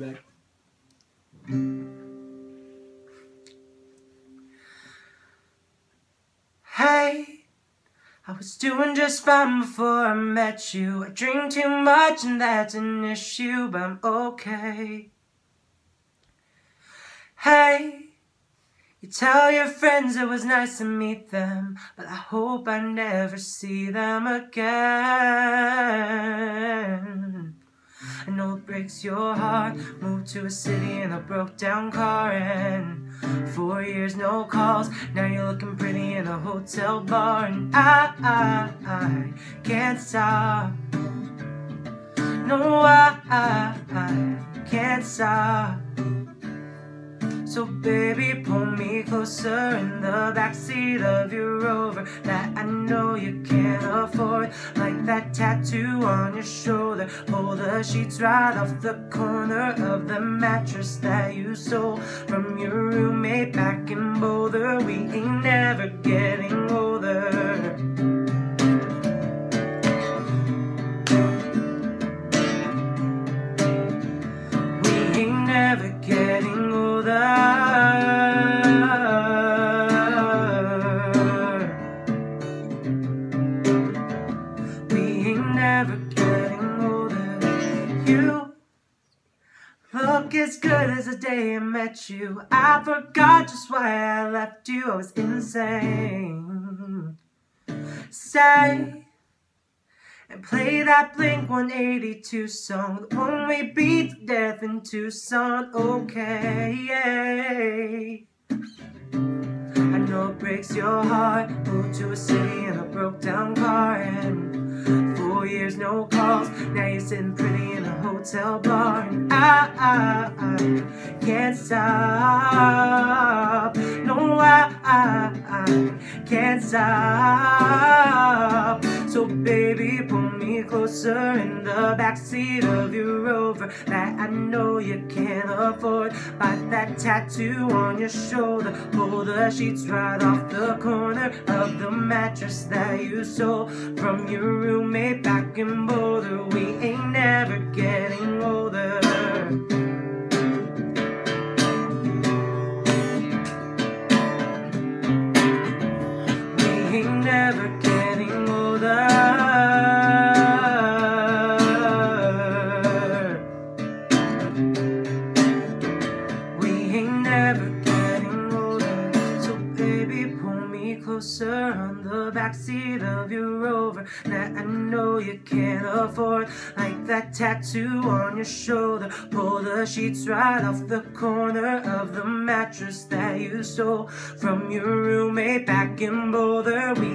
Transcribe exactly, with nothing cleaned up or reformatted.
Back. Hey, I was doing just fine before I met you. I drink too much and that's an issue, but I'm okay. Hey, you tell your friends it was nice to meet them, but I hope I never see them again. I know it breaks your heart. Moved to a city in a broke down car, and four years no calls. Now you're looking pretty in a hotel bar, and I, I, I can't stop. No, I, I, I can't stop. So baby, pull me closer in the backseat of your Rover that I know you can't afford. Like that tattoo on your shoulder. Pull the sheets right off the corner of the mattress that you stole from your roommate back in Boulder. We ain't never getting older. We ain't never getting older. Never getting older. You look as good as the day I met you. I forgot just why I left you. I was insane. Stay and play that Blink one eighty-two song, the one we beat to death in Tucson. Okay, I know it breaks your heart. Moved to a city in a broke down car, and four years no calls. Now you're sitting pretty in a hotel bar, and I, I, I can't stop. No, I, I, I can't stop. So baby, pull me closer in the backseat of your Rover that I know you can't afford. Bite that tattoo on your shoulder. Pull the sheets right off the corner of the mattress that you stole from your roommate back in Boulder. We ain't never getting older. We ain't never getting older. We ain't never getting older. So baby, pull me closer on the backseat of your Rover that I know you can't afford. Like that tattoo on your shoulder. Pull the sheets right off the corner of the mattress that you stole from your roommate back in Boulder. We